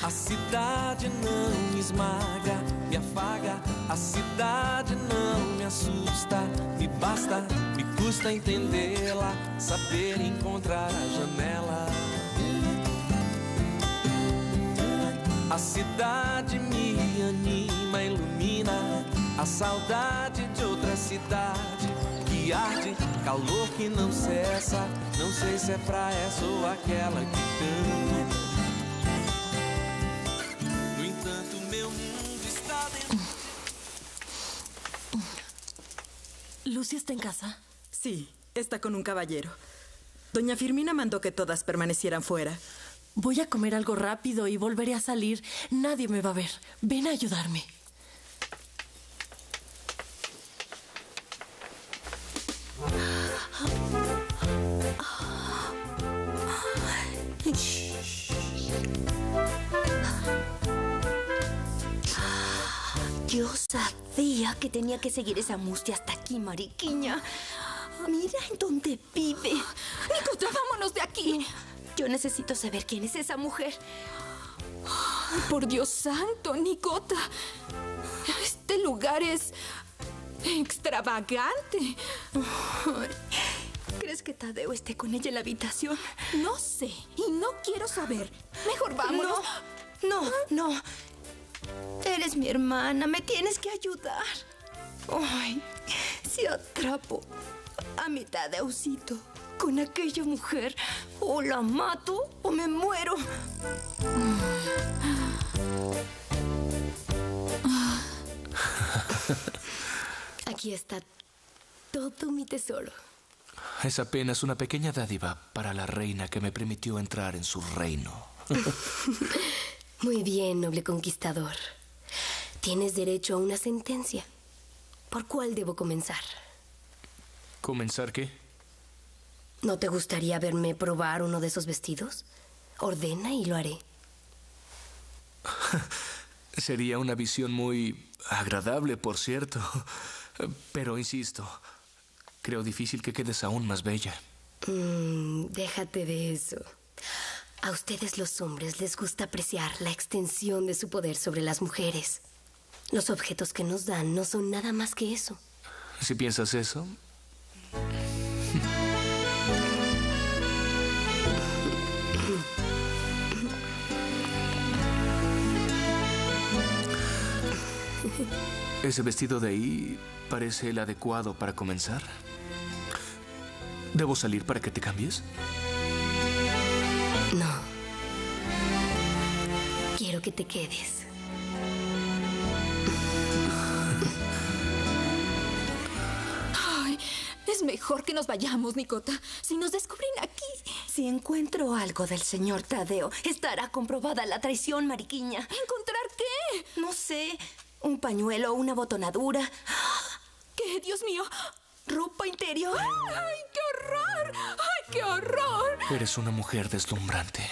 A cidade não me esmaga, me afaga. A cidade não me assusta, me basta, me custa entendê-la, saber encontrar a janela. A cidade me anima, ilumina a saudade de outra cidade que arde, calor que não cessa. Não sei se é pra essa ou aquela que canto. No entanto, meu mundo está dentro. ¿Lucy está en casa? Sí, está con un caballero. Doña Firmina mandó que todas permanecieran fuera. Voy a comer algo rápido y volveré a salir. Nadie me va a ver. Ven a ayudarme. Yo sabía que tenía que seguir esa mustia hasta aquí, Mariquiña. Mira en dónde vive. Nicota, vámonos de aquí. Yo necesito saber quién es esa mujer. Ay, por Dios santo, Nicota. Este lugar es extravagante. ¿Crees que Tadeo esté con ella en la habitación? No sé y no quiero saber. Mejor vámonos. No. Eres mi hermana, me tienes que ayudar. Ay, si atrapo a mi Tadeucito con aquella mujer, o la mato o me muero. Aquí está todo mi tesoro. Es apenas una pequeña dádiva para la reina que me permitió entrar en su reino. Muy bien, noble conquistador. Tienes derecho a una sentencia. ¿Por cuál debo comenzar? ¿Comenzar qué? ¿No te gustaría verme probar uno de esos vestidos? Ordena y lo haré. Sería una visión muy agradable, por cierto. Pero insisto, creo difícil que quedes aún más bella. Déjate de eso. A ustedes los hombres les gusta apreciar la extensión de su poder sobre las mujeres. Los objetos que nos dan no son nada más que eso. Si piensas eso... Ese vestido de ahí parece el adecuado para comenzar. ¿Debo salir para que te cambies? No. Quiero que te quedes. Ay, es mejor que nos vayamos, Nicota. Si nos descubren aquí... Si encuentro algo del señor Tadeo, estará comprobada la traición, Mariquiña. ¿Encontrar qué? No sé, un pañuelo o una botonadura. ¿Qué? Dios mío. ¿Ropa interior? ¡Ay, qué horror! ¡Ay, qué horror! Eres una mujer deslumbrante.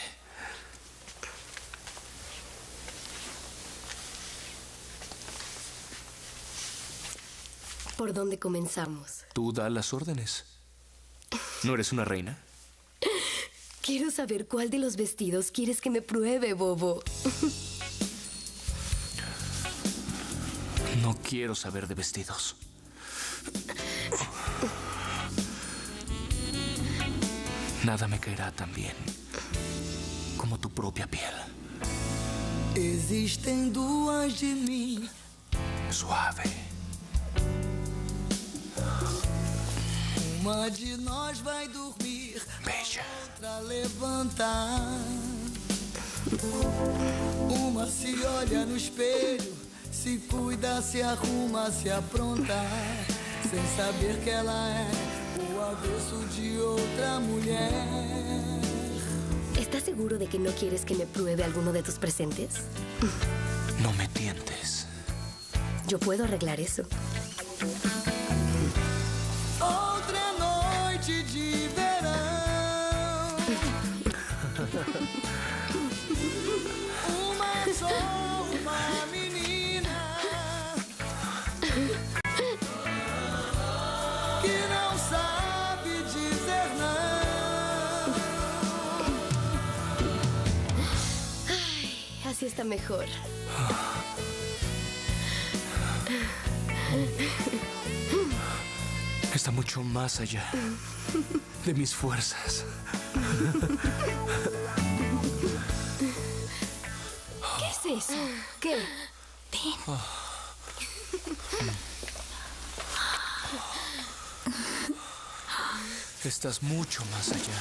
¿Por dónde comenzamos? Tú da las órdenes. ¿No eres una reina? Quiero saber cuál de los vestidos quieres que me pruebe, bobo. No quiero saber de vestidos. Nada me caerá tan bien como tu propia piel. Existem duas de mim. Suave. Uma de nós vai dormir, Bella. outra levantar. Uma se olha no espelho, se cuida, se arruma, se apronta, sem saber que ela é o avesso de outra mulher. ¿Estás seguro de que no quieres que me pruebe alguno de tus presentes? No me tientes. Yo puedo arreglar eso. Outra noite de verão. Uma só, uma menina que não sabe dizer não. Así está mejor. Está mucho más allá de mis fuerzas. ¿Qué es eso? ¿Qué? Ven. Estás mucho más allá.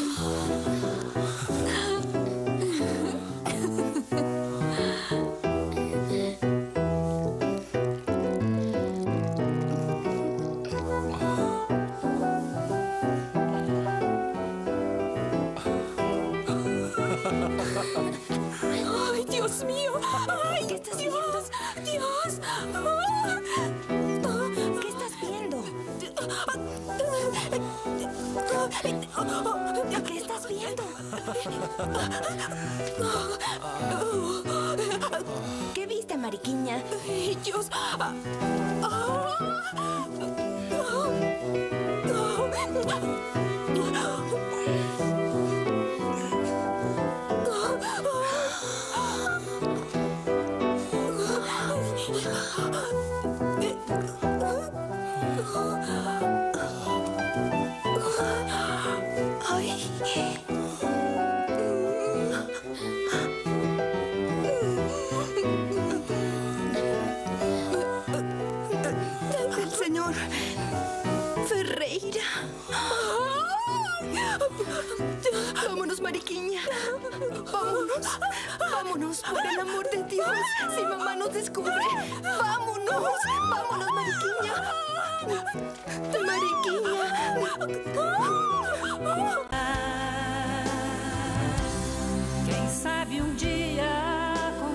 ¡Ay, Dios mío! ¡Ay, ¿Qué estás Dios! ¡Dios! ¿Qué estás viendo? ¿Qué estás viendo? ¿Qué viste, Mariquiña? ¡Ay, Dios! El señor Ferreira. Vámonos, Mariquiña. Vámonos. Vámonos, por el amor de Dios. Si mamá nos descubre. Vámonos. Vámonos, Mariquiña. Mariquiña. Quem sabe dia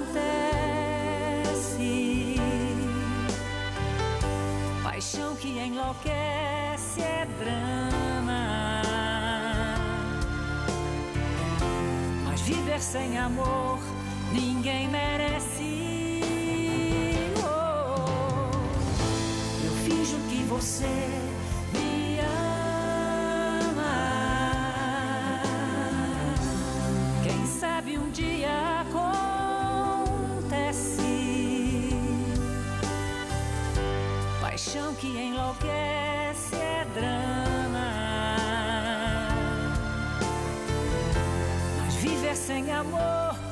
acontece. Paixão que enlouquece é drama. Mas viver sem amor ninguém merece. Oh, eu finjo que você me ama. Quem sabe dia acontece. Paixão que enlouquece é drama. Mas viver sem amor